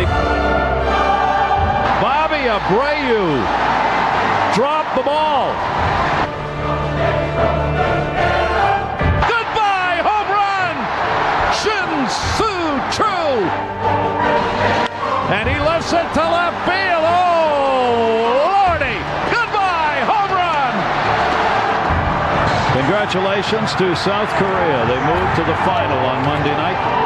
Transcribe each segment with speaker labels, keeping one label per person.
Speaker 1: Bobby Abreu dropped the ball. Goodbye, home run! Shin-Soo Choo! And he lifts it to left field. Oh, Lordy! Goodbye, home run! Congratulations to South Korea. They moved to the final on Monday night.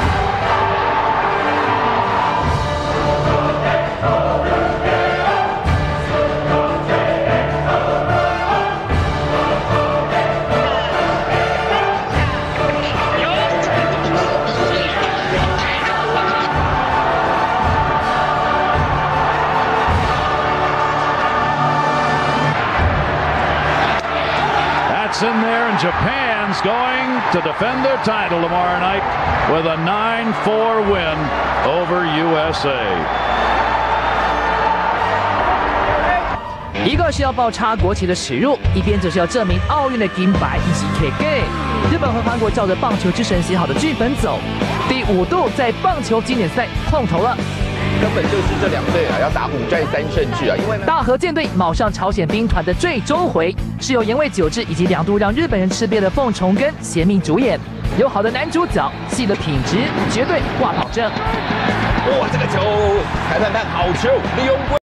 Speaker 1: In there, and Japan's going to defend their title tomorrow night with a 9-4 win over USA.
Speaker 2: 一个是要爆插国旗的耻辱，一边则是要证明奥运的金牌以及 KK。日本和韩国照着棒球之神写好的剧本走，第5度在棒球经典赛碰头了。
Speaker 3: 根本就是这2队啊，要打5战3胜制啊！因为呢，
Speaker 2: 大和舰队卯上朝鲜兵团的最终回，是由盐味久志以及2度让日本人吃瘪的凤重根携命主演。有好的男主角，戏的品质绝对挂保证。
Speaker 3: 哇，这个球裁判判好球，李永贵